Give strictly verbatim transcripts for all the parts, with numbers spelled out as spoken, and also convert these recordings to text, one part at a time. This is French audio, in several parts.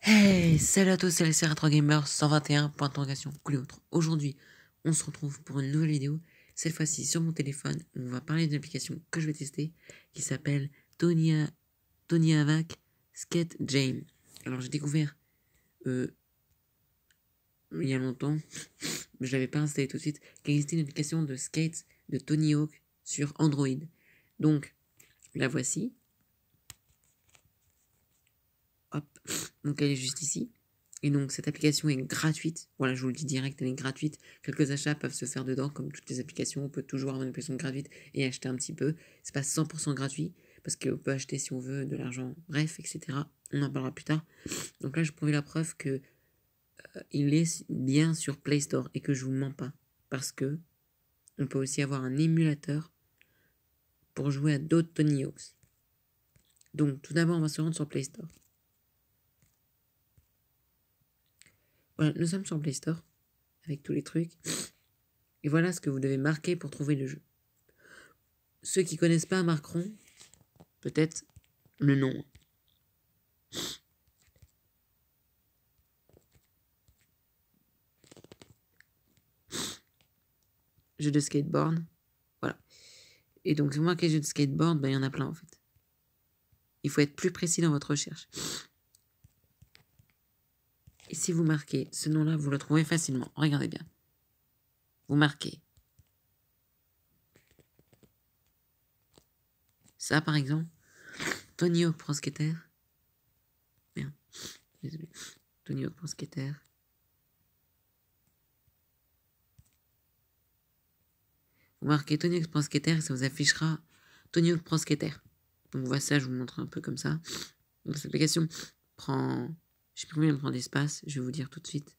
Hey, salut à tous, c'est les trois Gamers cent vingt et un, point d'interrogation, coulé autre. Aujourd'hui, on se retrouve pour une nouvelle vidéo, cette fois-ci sur mon téléphone, où on va parler d'une application que je vais tester, qui s'appelle Tonya, Tony Hawk Skate Game. Alors j'ai découvert, euh, il y a longtemps, mais je l'avais pas installé tout de suite, qu'il existait une application de skate de Tony Hawk sur Android. Donc, la voici. Hop, donc elle est juste ici. Et donc cette application est gratuite. Voilà, je vous le dis direct, elle est gratuite. Quelques achats peuvent se faire dedans, comme toutes les applications. On peut toujours avoir une application gratuite et acheter un petit peu. C'est pas cent pour cent gratuit, parce qu'on peut acheter si on veut de l'argent, bref, et cetera. On en parlera plus tard. Donc là, je prouve la preuve que euh, il est bien sur Play Store et que je vous mens pas. Parce que on peut aussi avoir un émulateur pour jouer à d'autres Tony Hawks. Donc tout d'abord, on va se rendre sur Play Store. Voilà, nous sommes sur Play Store, avec tous les trucs. Et voilà ce que vous devez marquer pour trouver le jeu. Ceux qui connaissent pas marqueront peut-être le nom. Jeu de skateboard. Voilà. Et donc, si vous marquez jeu de skateboard, ben, il y en a plein en fait. Il faut être plus précis dans votre recherche. Et si vous marquez ce nom-là, vous le trouvez facilement. Regardez bien. Vous marquez ça, par exemple. Tony Hawk Pro Skater. Merde. Désolé. Tony Hawk Pro Skater. Vous marquez Tony Hawk Pro Skater et ça vous affichera Tony Hawk Pro Skater. Donc voilà, ça, je vous montre un peu comme ça. Donc cette application prend... Je sais plus combien elle prend d'espace, je vais vous dire tout de suite.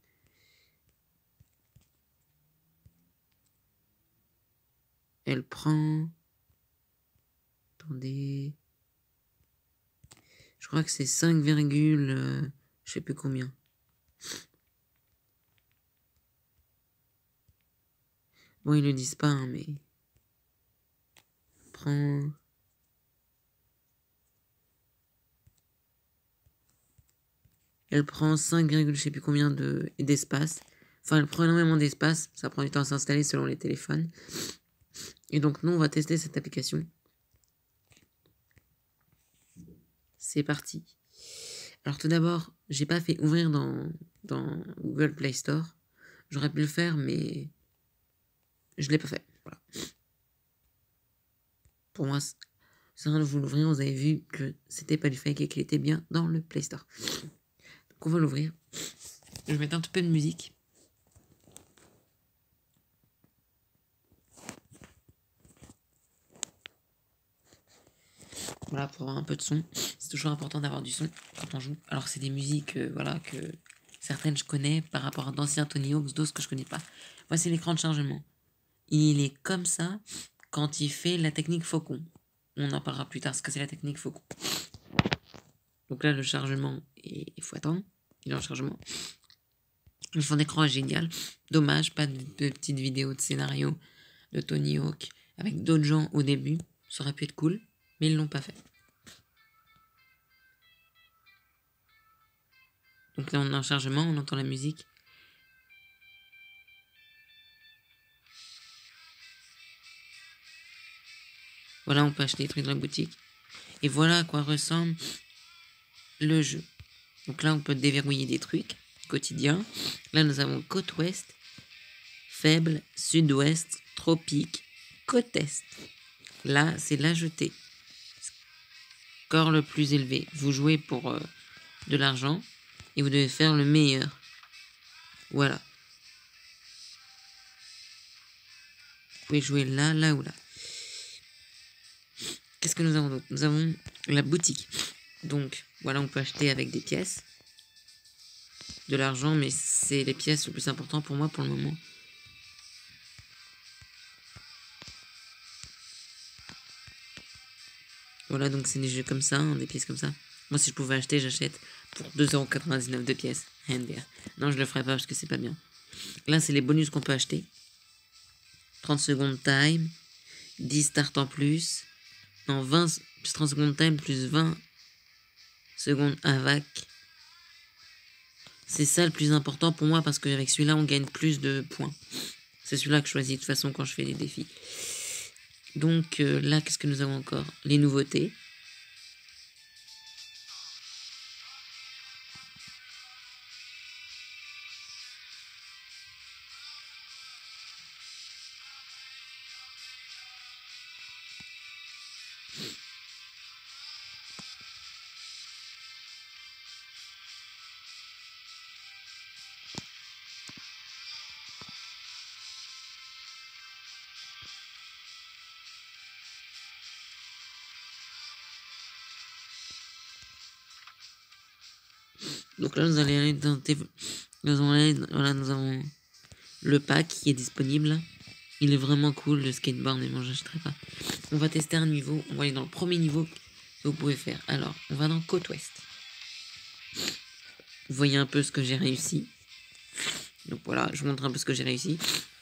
Elle prend... Attendez... Je crois que c'est cinq, euh, je sais plus combien. Bon, ils le disent pas, hein, mais... Prend... Elle prend cinq, je sais plus combien de d'espace. Enfin, elle prend énormément d'espace. Ça prend du temps à s'installer selon les téléphones. Et donc, nous, on va tester cette application. C'est parti. Alors, tout d'abord, j'ai pas fait ouvrir dans, dans Google Play Store. J'aurais pu le faire, mais je l'ai pas fait. Voilà. Pour moi, c'est rien de vous l'ouvrir. Vous avez vu que c'était pas du fake et qu'il était bien dans le Play Store. Donc, on va l'ouvrir. Je vais mettre un petit peu de musique. Voilà, pour avoir un peu de son. C'est toujours important d'avoir du son quand on joue. Alors c'est des musiques, euh, voilà, que certaines je connais par rapport à d'anciens Tony Hawks, d'autres que je connais pas. Moi, c'est l'écran de chargement. Il est comme ça quand il fait la technique faucon. On en parlera plus tard, ce que c'est la technique faucon. Donc là, le chargement, il faut attendre. Il est en chargement. Le fond d'écran est génial. Dommage, pas de, de petites vidéos de scénario de Tony Hawk avec d'autres gens au début. Ça aurait pu être cool, mais ils l'ont pas fait. Donc là, on est en chargement, on entend la musique. Voilà, on peut acheter des trucs dans la boutique. Et voilà à quoi ressemble le jeu. Donc là, on peut déverrouiller des trucs quotidiens. Là, nous avons côte ouest, faible, sud-ouest, tropique, côte est. Là, c'est la jetée. Score le plus élevé. Vous jouez pour euh, de l'argent et vous devez faire le meilleur. Voilà. Vous pouvez jouer là, là ou là. Qu'est-ce que nous avons d'autre? Nous avons la boutique. Donc, voilà, on peut acheter avec des pièces. De l'argent, mais c'est les pièces le plus important pour moi pour le moment. Voilà, donc c'est des jeux comme ça, hein, des pièces comme ça. Moi, si je pouvais acheter, j'achète pour deux euros quatre-vingt-dix-neuf de pièces. Non, je le ferai pas parce que c'est pas bien. Là, c'est les bonus qu'on peut acheter. trente secondes time, dix start en plus. Non, vingt plus trente secondes time plus vingt secondes avac. C'est ça le plus important pour moi parce qu'avec celui-là, on gagne plus de points. C'est celui-là que je choisis de toute façon quand je fais les défis. Donc euh, là, qu'est-ce que nous avons encore? Les nouveautés. Donc là, nous allons aller dans... Nous allons aller... Voilà, nous avons le pack qui est disponible. Il est vraiment cool, le skateboard, mais moi, je n'achèterai pas. On va tester un niveau. On va aller dans le premier niveau que vous pouvez faire. Alors, on va dans Côte Ouest. Vous voyez un peu ce que j'ai réussi. Donc voilà, je vous montre un peu ce que j'ai réussi.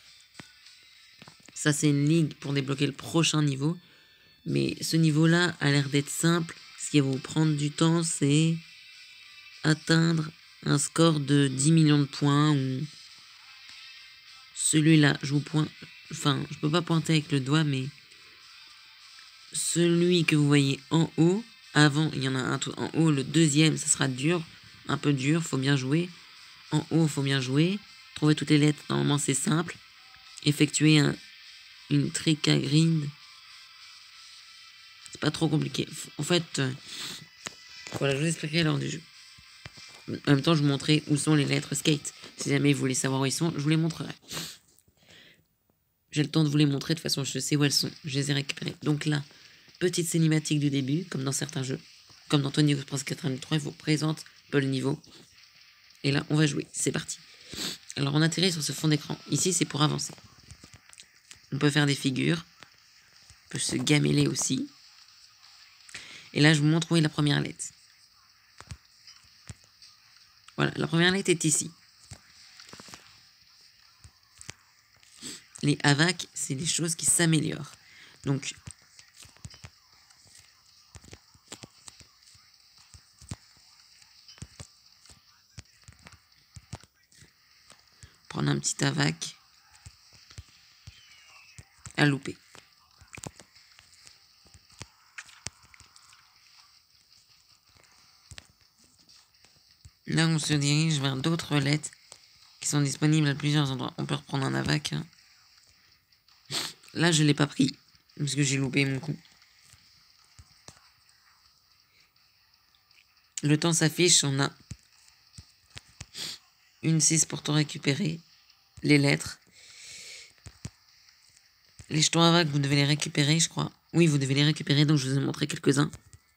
Ça, c'est une ligue pour débloquer le prochain niveau. Mais ce niveau-là a l'air d'être simple. Ce qui va vous prendre du temps, c'est atteindre un score de dix millions de points. Ou celui-là, je vous pointe... Enfin, je peux pas pointer avec le doigt, mais... Celui que vous voyez en haut, avant, il y en a un tout en haut. Le deuxième, ça sera dur. Un peu dur, faut bien jouer. En haut, faut bien jouer. Trouver toutes les lettres, normalement, c'est simple. Effectuer un, une trick à grind. C'est pas trop compliqué. En fait, euh, voilà, je vous expliquerai lors du jeu. En même temps, je vous montrerai où sont les lettres skate. Si jamais vous voulez savoir où ils sont, je vous les montrerai. J'ai le temps de vous les montrer, de toute façon, je sais où elles sont. Je les ai récupérées. Donc là, petite cinématique du début, comme dans certains jeux. Comme dans Tony Hawk's Pro Skater quatre-vingt-trois, il vous présente un peu le niveau. Et là, on va jouer. C'est parti. Alors, on atterrit sur ce fond d'écran. Ici, c'est pour avancer. On peut faire des figures. On peut se gameler aussi. Et là, je vous montre où est la première lettre. Voilà, la première lettre est ici. Les havacs, c'est des choses qui s'améliorent. Donc, prendre un petit havac à louper. Là, on se dirige vers d'autres lettres qui sont disponibles à plusieurs endroits. On peut reprendre un havac. Hein. Là, je ne l'ai pas pris parce que j'ai loupé mon coup. Le temps s'affiche, on a une six pour tout récupérer. Les lettres. Les jetons havac, vous devez les récupérer, je crois. Oui, vous devez les récupérer, donc je vous ai montré quelques-uns.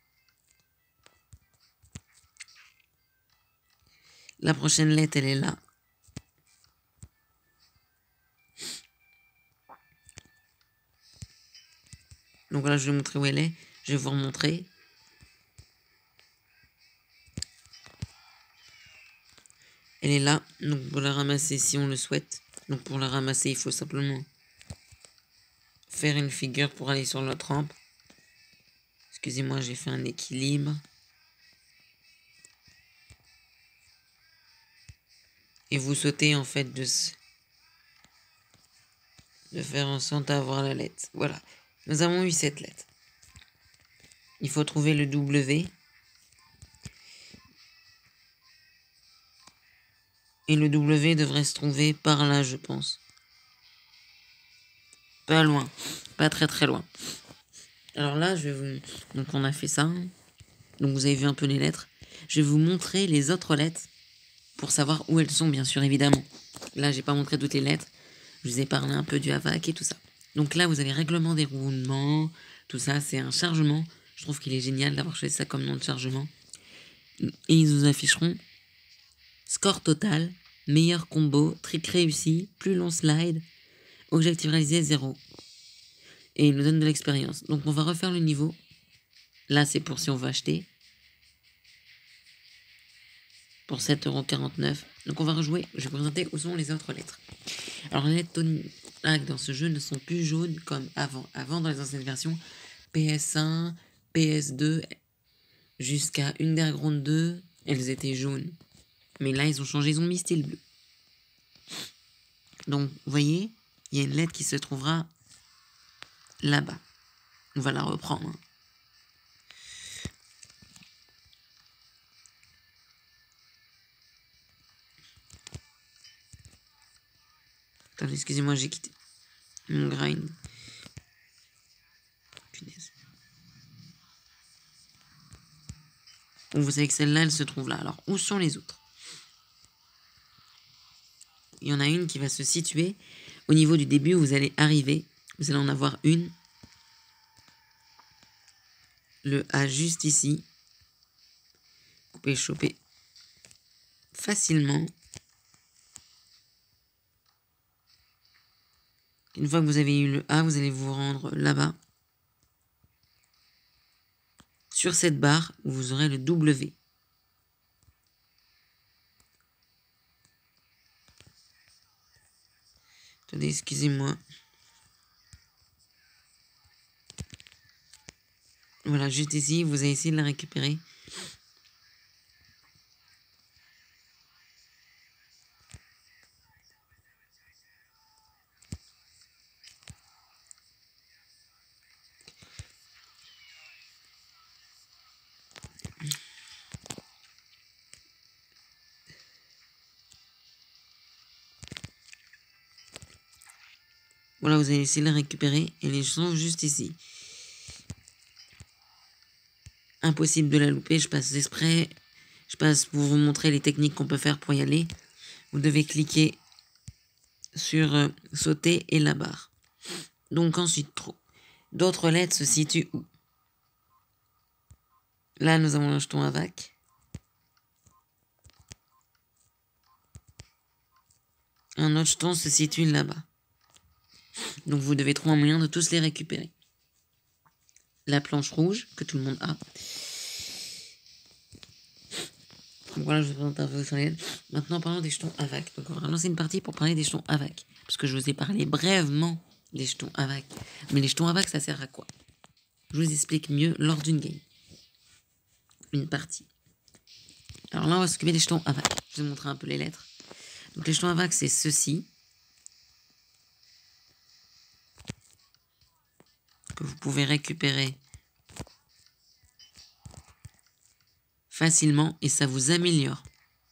La prochaine lettre, elle est là. Donc là, je vais vous montrer où elle est. Je vais vous remontrer. Elle est là. Donc pour la ramasser si on le souhaite. Donc pour la ramasser, il faut simplement faire une figure pour aller sur l'autre rampe. Excusez-moi, j'ai fait un équilibre. Et vous sautez en fait de, de faire en sorte d'avoir la lettre. Voilà. Nous avons eu cette lettre. Il faut trouver le W. Et le W devrait se trouver par là, je pense. Pas loin. Pas très très loin. Alors là, je vais vous... Donc on a fait ça. Donc vous avez vu un peu les lettres. Je vais vous montrer les autres lettres pour savoir où elles sont, bien sûr, évidemment. Là, j'ai pas montré toutes les lettres. Je vous ai parlé un peu du havac et tout ça. Donc là, vous avez règlement des roulements. Tout ça, c'est un chargement. Je trouve qu'il est génial d'avoir choisi ça comme nom de chargement. Et ils vous afficheront score total, meilleur combo, trick réussi, plus long slide, objectif réalisé zéro. Et il nous donne de l'expérience. Donc on va refaire le niveau. Là, c'est pour si on veut acheter. Pour sept euros quarante-neuf. Donc on va rejouer. Je vais vous présenter où sont les autres lettres. Alors les lettres Tony Hawk dans ce jeu ne sont plus jaunes comme avant. Avant, dans les anciennes versions, P S un, P S deux, jusqu'à Underground deux, elles étaient jaunes. Mais là, ils ont changé, ils ont mis style bleu. Donc, vous voyez, il y a une lettre qui se trouvera là-bas. On va la reprendre. Hein. Attendez, excusez-moi, j'ai quitté mon grind. Punaise. Donc, vous savez que celle-là, elle se trouve là. Alors, où sont les autres? Il y en a une qui va se situer au niveau du début où vous allez arriver. Vous allez en avoir une. Le A juste ici. Vous pouvez choper facilement. Une fois que vous avez eu le A, vous allez vous rendre là-bas. Sur cette barre, où vous aurez le W. Attendez, excusez-moi. Voilà, juste ici, vous allez essayer de la récupérer. Voilà, vous allez essayer de la récupérer. Et les sont juste ici. Impossible de la louper. Je passe exprès. Je passe pour vous montrer les techniques qu'on peut faire pour y aller. Vous devez cliquer sur euh, sauter et la barre. Donc ensuite, d'autres lettres se situent où? Là, nous avons un jeton A V A C. Un autre jeton se situe là-bas. Donc vous devez trouver un moyen de tous les récupérer. La planche rouge, que tout le monde a. Donc voilà, je vous présente un peu sur les... Maintenant, parlons des jetons A V A C. Donc on va relancer une partie pour parler des jetons A V A C. Parce que je vous ai parlé brièvement des jetons A V A C. Mais les jetons A V A C, ça sert à quoi? Je vous explique mieux lors d'une game. Une partie. Alors là, on va s'occuper des jetons A V A C. Je vais vous montrer un peu les lettres. Donc les jetons A V A C, c'est ceci. Que vous pouvez récupérer facilement et ça vous améliore.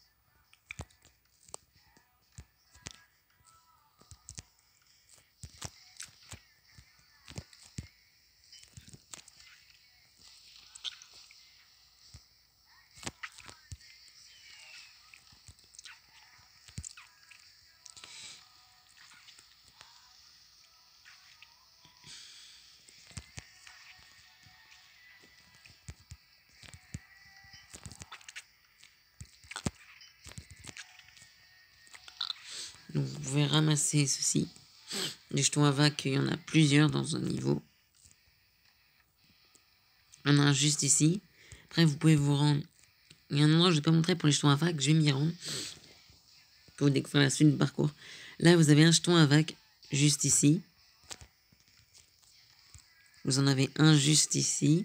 Donc vous pouvez ramasser ceci. Les jetons A V A C, il y en a plusieurs dans un niveau. Il y en a un juste ici. Après, vous pouvez vous rendre... Il y a un endroit que je ne vais pas montrer pour les jetons A V A C, je vais m'y rendre. Pour vous découvrir la suite du parcours. Là, vous avez un jeton A V A C juste ici. Vous en avez un juste ici.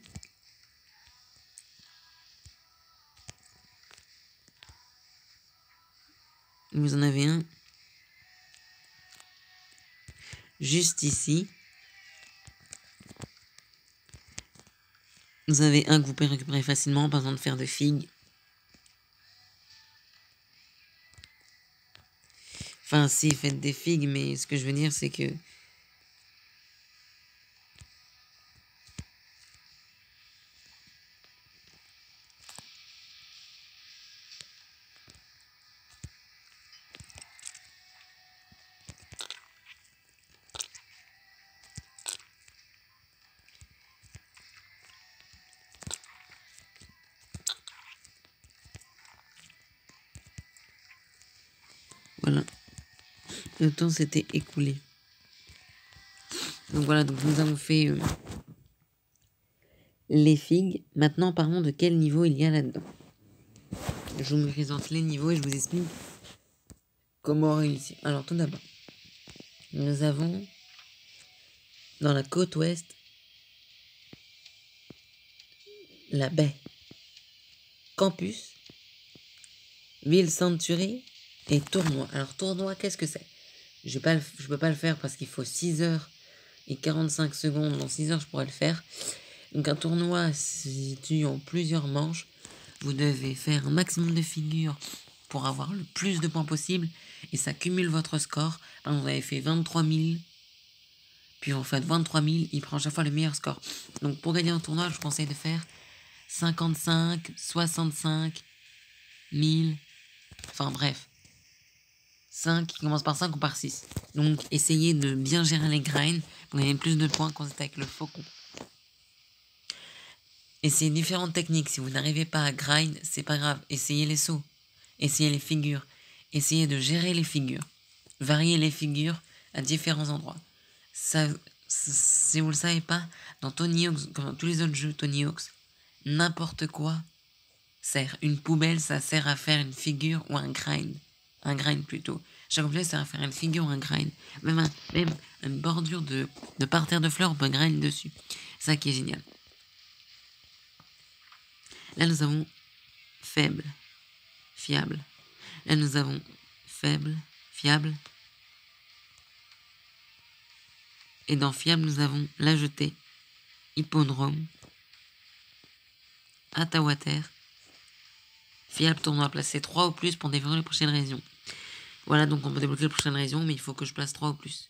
Vous en avez un juste ici. Vous avez un que vous pouvez récupérer facilement, pas besoin de faire de figues. Enfin, si, faites des figues, mais ce que je veux dire, c'est que... Voilà. Le temps s'était écoulé. Donc voilà, donc nous avons fait euh, les figues. Maintenant, parlons de quel niveau il y a là-dedans. Je vous présente les niveaux et je vous explique comment réussir. Alors tout d'abord, nous avons dans la côte ouest la baie Campus Ville Century et tournoi. Alors tournoi, qu'est-ce que c'est? Je ne peux pas le faire parce qu'il faut six heures et quarante-cinq secondes. Dans six heures, je pourrais le faire. Donc un tournoi se situe en plusieurs manches. Vous devez faire un maximum de figures pour avoir le plus de points possible. Et ça cumule votre score. Par exemple, vous avez fait vingt-trois mille. Puis vous faites vingt-trois mille. Il prend à chaque fois le meilleur score. Donc pour gagner un tournoi, je vous conseille de faire cinquante-cinq, soixante-cinq, mille. Enfin bref. cinq qui commence par cinq ou par six. Donc essayez de bien gérer les grinds pour gagner plus de points quand vous êtes avec le faucon. Essayez différentes techniques. Si vous n'arrivez pas à grind, c'est pas grave. Essayez les sauts. Essayez les figures. Essayez de gérer les figures. Variez les figures à différents endroits. Ça, si vous ne le savez pas, dans Tony Hawk's, comme dans tous les autres jeux Tony Hawk's, n'importe quoi sert. Une poubelle, ça sert à faire une figure ou un grind. Un grind plutôt. Chaque objet sert à faire une figure ou un grind. Même, un, même une bordure de, de parterre de fleurs, on peut grind dessus. C'est ça qui est génial. Là, nous avons faible, fiable. Là, nous avons faible, fiable. Et dans fiable, nous avons la jetée, hippodrome, Atawater. Fiable, tournoi, placer trois ou plus pour découvrir les prochaines régions. Voilà, donc on peut débloquer les prochaines régions, mais il faut que je place trois ou plus.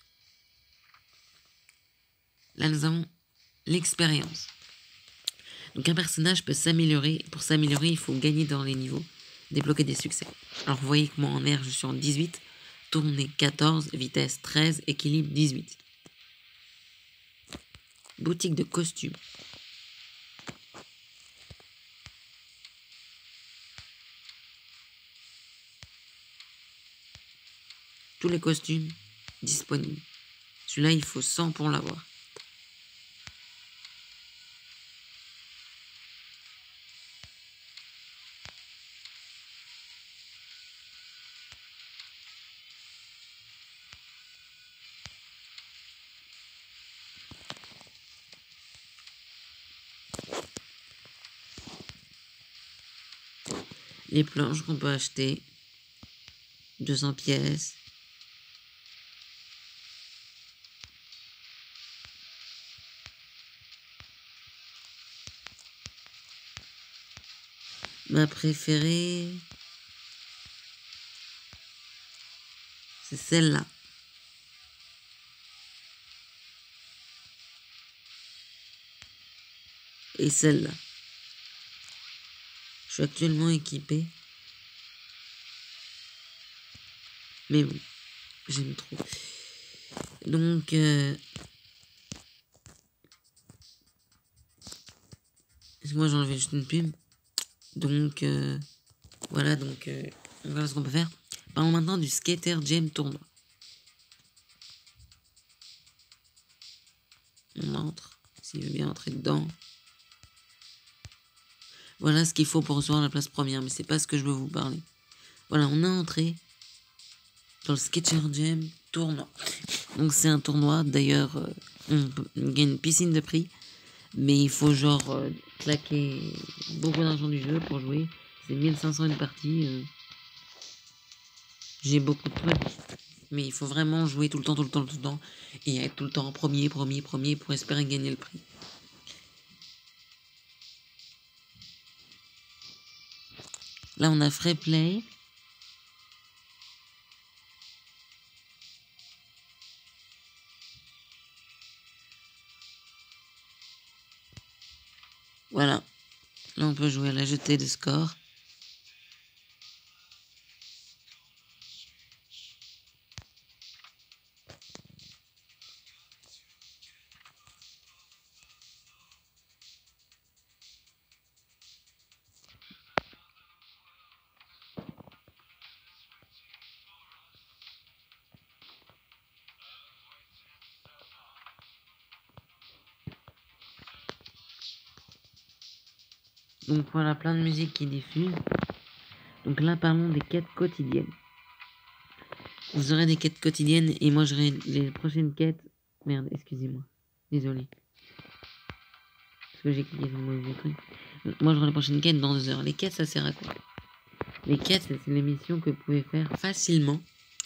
Là, nous avons l'expérience. Donc un personnage peut s'améliorer. Pour s'améliorer, il faut gagner dans les niveaux, débloquer des succès. Alors vous voyez que moi en air, je suis en dix-huit, tournée quatorze, vitesse treize, équilibre dix-huit. Boutique de costumes. Tous les costumes disponibles. Celui-là, il faut cent pour l'avoir. Les planches qu'on peut acheter, deux cents pièces. Ma préférée, c'est celle-là. Et celle-là. Je suis actuellement équipé. Mais bon, j'aime trop. Donc, euh, moi j'ai enlevé juste une pub. Donc, euh, voilà, donc, euh, voilà ce qu'on peut faire. Parlons maintenant du Skater Jam Tournoi. On entre, s'il veut bien entrer dedans. Voilà ce qu'il faut pour recevoir la place première, mais c'est pas ce que je veux vous parler. Voilà, on a entré dans le Skater Jam Tournoi. Donc c'est un tournoi, d'ailleurs, euh, on, peut, on gagne une piscine de prix, mais il faut genre euh, claquer beaucoup d'argent du jeu pour jouer. C'est mille cinq cents une partie. Euh. J'ai beaucoup de trucs, mais il faut vraiment jouer tout le temps, tout le temps, tout le temps, et être tout le temps premier, premier, premier pour espérer gagner le prix. Là, on a Free Play. Voilà. Là, on peut jouer à la jetée de score. Donc voilà, plein de musique qui diffuse. Donc là, parlons des quêtes quotidiennes. Vous aurez des quêtes quotidiennes et moi j'aurai les prochaines quêtes. Merde, excusez-moi. Désolé. Parce que j'ai cliqué sur le mauvais truc. Moi j'aurai les prochaines quêtes dans deux heures. Les quêtes, ça sert à quoi? Les quêtes, c'est une émission que vous pouvez faire facilement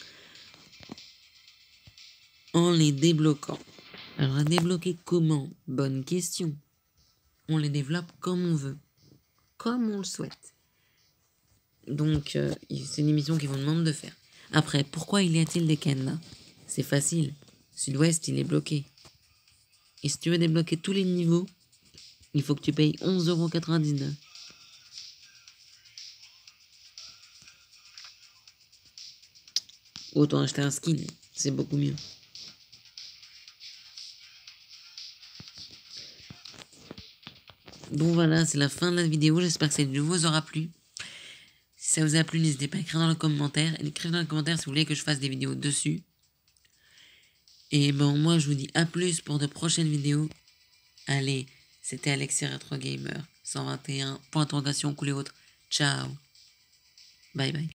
en les débloquant. Alors, à débloquer comment? Bonne question. On les développe comme on veut, comme on le souhaite. Donc, euh, c'est une émission qui vous demande de faire. Après, pourquoi il y a-t-il des cadenas? C'est facile. Sud-Ouest, il est bloqué. Et si tu veux débloquer tous les niveaux, il faut que tu payes onze euros quatre-vingt-dix-neuf. Autant acheter un skin, c'est beaucoup mieux. Bon voilà, c'est la fin de la vidéo. J'espère que cette vidéo vous aura plu. Si ça vous a plu, n'hésitez pas à écrire dans le commentaire. Écrivez dans les commentaires si vous voulez que je fasse des vidéos dessus. Et bon, moi, je vous dis à plus pour de prochaines vidéos. Allez, c'était Alexis Retro Gamer cent vingt et un, point d'interrogation, coulé autre. Ciao. Bye bye.